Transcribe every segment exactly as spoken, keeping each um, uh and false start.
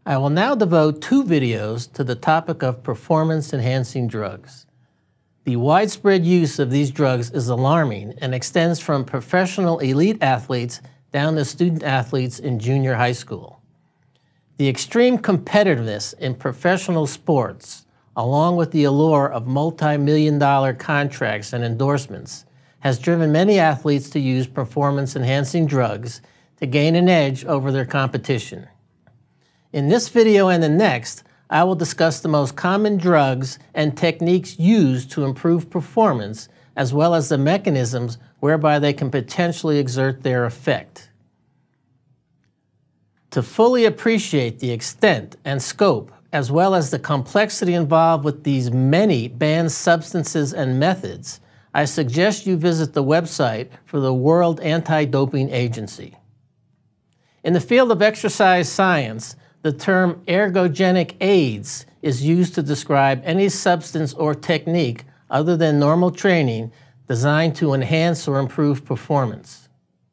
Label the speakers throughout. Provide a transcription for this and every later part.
Speaker 1: I will now devote two videos to the topic of performance-enhancing drugs. The widespread use of these drugs is alarming and extends from professional elite athletes down to student athletes in junior high school. The extreme competitiveness in professional sports, along with the allure of multi-million dollar contracts and endorsements, has driven many athletes to use performance-enhancing drugs to gain an edge over their competition. In this video and the next, I will discuss the most common drugs and techniques used to improve performance, as well as the mechanisms whereby they can potentially exert their effect. To fully appreciate the extent and scope, as well as the complexity involved with these many banned substances and methods, I suggest you visit the website for the World Anti-Doping Agency. In the field of exercise science, the term ergogenic aids is used to describe any substance or technique other than normal training designed to enhance or improve performance.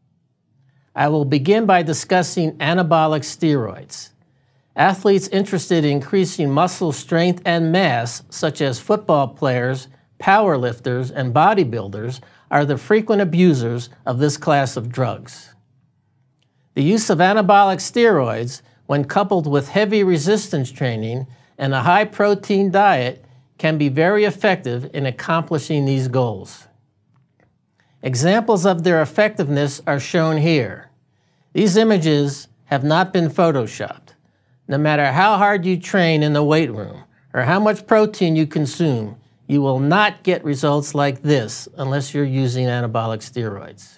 Speaker 1: I will begin by discussing anabolic steroids. Athletes interested in increasing muscle strength and mass, such as football players, powerlifters, and bodybuilders, are the frequent abusers of this class of drugs. The use of anabolic steroids, when coupled with heavy resistance training and a high-protein diet, can be very effective in accomplishing these goals. Examples of their effectiveness are shown here. These images have not been photoshopped. No matter how hard you train in the weight room or how much protein you consume, you will not get results like this unless you're using anabolic steroids.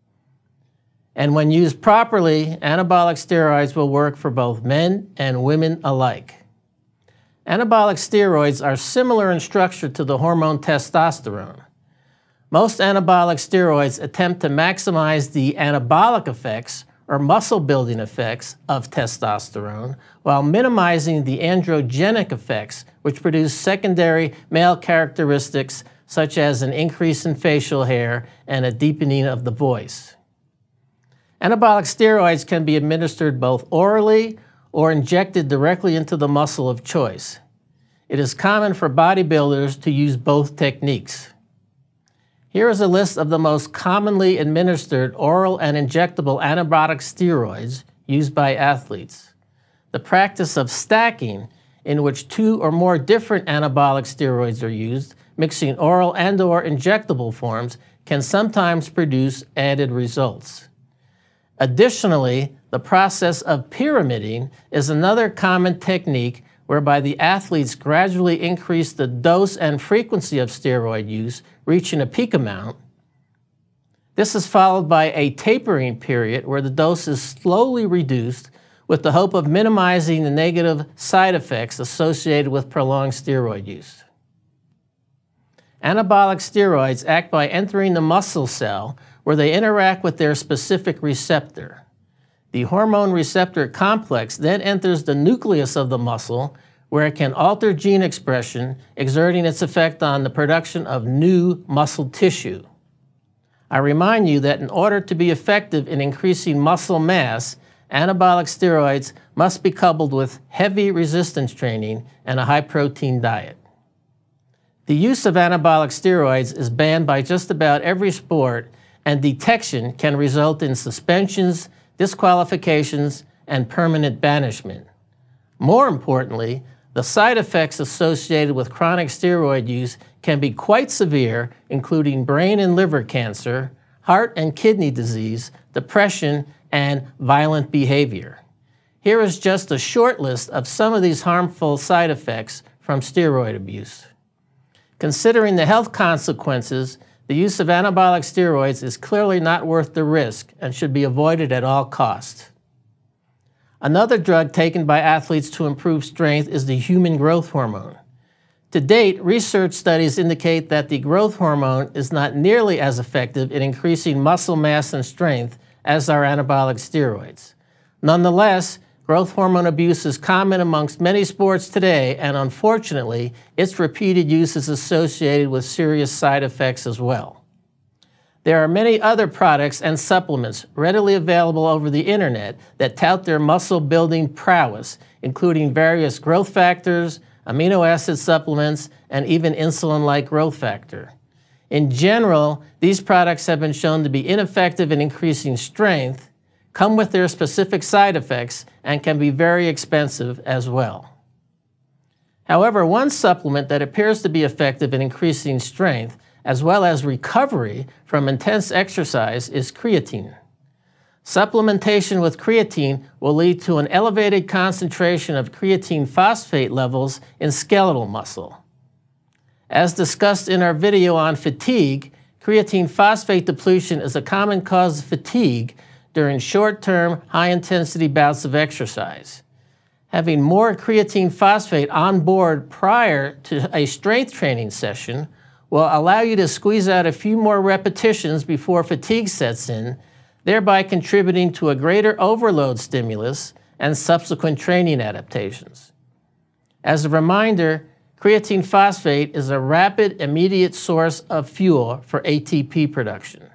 Speaker 1: And when used properly, anabolic steroids will work for both men and women alike. Anabolic steroids are similar in structure to the hormone testosterone. Most anabolic steroids attempt to maximize the anabolic effects or muscle-building effects of testosterone while minimizing the androgenic effects, which produce secondary male characteristics such as an increase in facial hair and a deepening of the voice. Anabolic steroids can be administered both orally or injected directly into the muscle of choice. It is common for bodybuilders to use both techniques. Here is a list of the most commonly administered oral and injectable anabolic steroids used by athletes. The practice of stacking, in which two or more different anabolic steroids are used, mixing oral and/or injectable forms, can sometimes produce added results. Additionally, the process of pyramiding is another common technique whereby the athletes gradually increase the dose and frequency of steroid use, reaching a peak amount. This is followed by a tapering period where the dose is slowly reduced with the hope of minimizing the negative side effects associated with prolonged steroid use. Anabolic steroids act by entering the muscle cell where they interact with their specific receptor. The hormone receptor complex then enters the nucleus of the muscle, where it can alter gene expression, exerting its effect on the production of new muscle tissue. I remind you that in order to be effective in increasing muscle mass, anabolic steroids must be coupled with heavy resistance training and a high-protein diet. The use of anabolic steroids is banned by just about every sport, and detection can result in suspensions, disqualifications, and permanent banishment. More importantly, the side effects associated with chronic steroid use can be quite severe, including brain and liver cancer, heart and kidney disease, depression, and violent behavior. Here is just a short list of some of these harmful side effects from steroid abuse. Considering the health consequences, the use of anabolic steroids is clearly not worth the risk and should be avoided at all costs. Another drug taken by athletes to improve strength is the human growth hormone. To date, research studies indicate that the growth hormone is not nearly as effective in increasing muscle mass and strength as are anabolic steroids. Nonetheless, growth hormone abuse is common amongst many sports today, and unfortunately, its repeated use is associated with serious side effects as well. There are many other products and supplements readily available over the internet that tout their muscle-building prowess, including various growth factors, amino acid supplements, and even insulin-like growth factor. In general, these products have been shown to be ineffective in increasing strength, come with their specific side effects, and can be very expensive as well. However, one supplement that appears to be effective in increasing strength as well as recovery from intense exercise is creatine. Supplementation with creatine will lead to an elevated concentration of creatine phosphate levels in skeletal muscle. As discussed in our video on fatigue, creatine phosphate depletion is a common cause of fatigue during short-term, high-intensity bouts of exercise. Having more creatine phosphate on board prior to a strength training session will allow you to squeeze out a few more repetitions before fatigue sets in, thereby contributing to a greater overload stimulus and subsequent training adaptations. As a reminder, creatine phosphate is a rapid, immediate source of fuel for A T P production.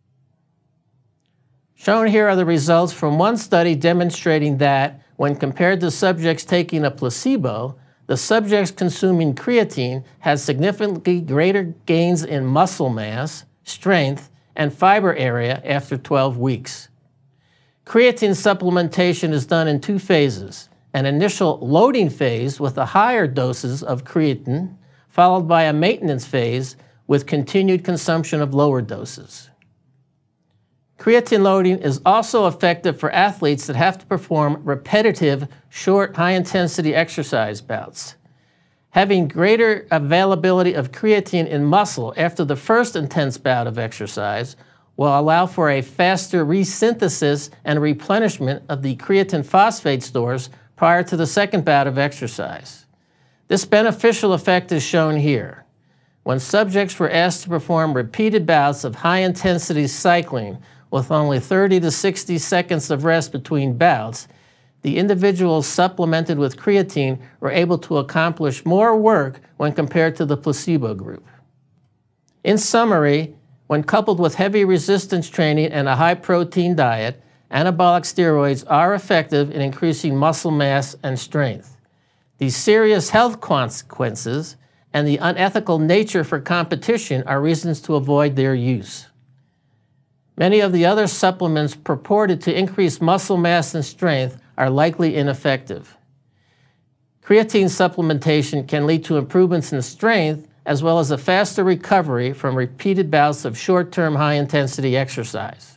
Speaker 1: Shown here are the results from one study demonstrating that, when compared to subjects taking a placebo, the subjects consuming creatine had significantly greater gains in muscle mass, strength, and fiber area after twelve weeks. Creatine supplementation is done in two phases: an initial loading phase with the higher doses of creatine, followed by a maintenance phase with continued consumption of lower doses. Creatine loading is also effective for athletes that have to perform repetitive, short, high-intensity exercise bouts. Having greater availability of creatine in muscle after the first intense bout of exercise will allow for a faster resynthesis and replenishment of the creatine phosphate stores prior to the second bout of exercise. This beneficial effect is shown here. When subjects were asked to perform repeated bouts of high-intensity cycling with only thirty to sixty seconds of rest between bouts, the individuals supplemented with creatine were able to accomplish more work when compared to the placebo group. In summary, when coupled with heavy resistance training and a high-protein diet, anabolic steroids are effective in increasing muscle mass and strength. The serious health consequences and the unethical nature for competition are reasons to avoid their use. Many of the other supplements purported to increase muscle mass and strength are likely ineffective. Creatine supplementation can lead to improvements in strength as well as a faster recovery from repeated bouts of short-term high-intensity exercise.